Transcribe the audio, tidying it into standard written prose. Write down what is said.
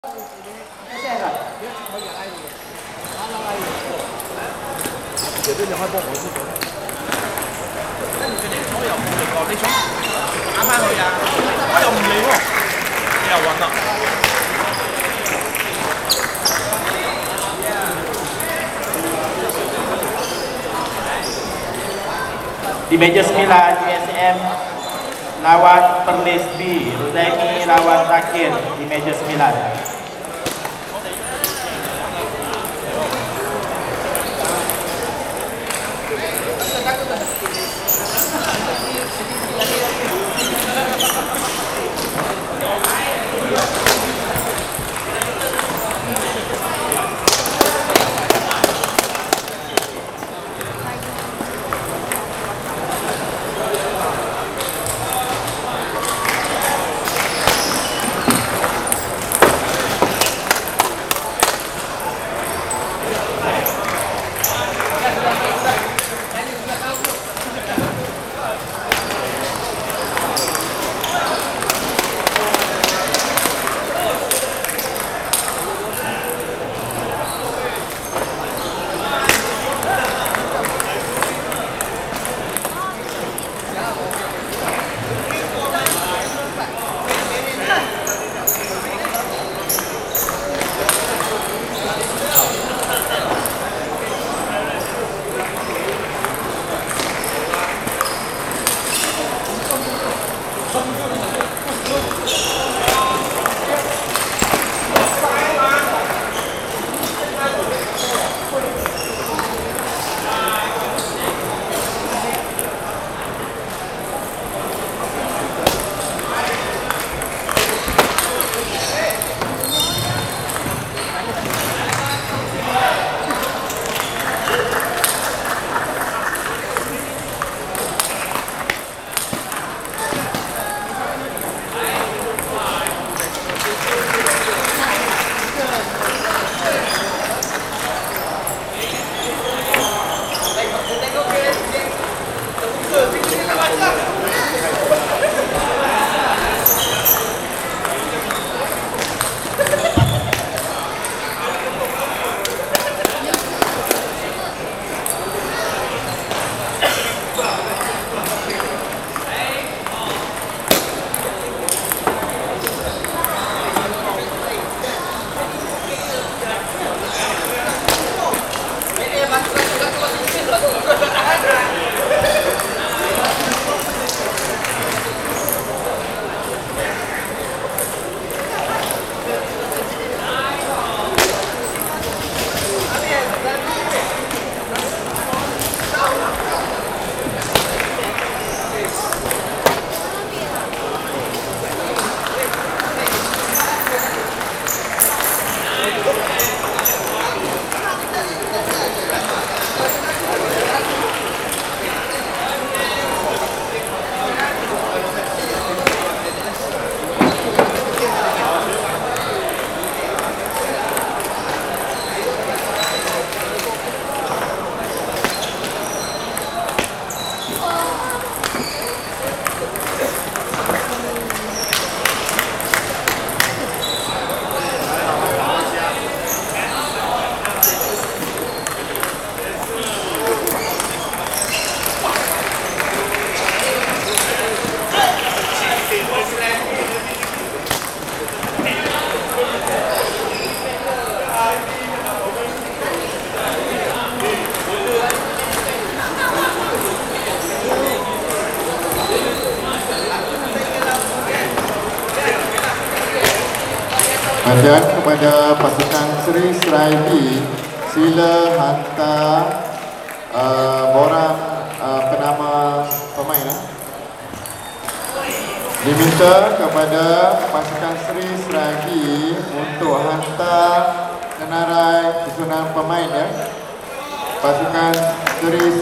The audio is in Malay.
絕對你可以幫我先做。跟住佢哋所有冇嚟過，你想打翻佢啊？我又唔嚟喎，你又暈啦。 Di meja 9 USM lawan Perlis B, Rudaimi lawan Zakir di meja 9. Dan kepada pasukan Seri Seraigi, sila hantar borang penama pemain. Diminta kepada pasukan Seri Seraigi untuk hantar senarai susunan pemain ya. Pasukan Seri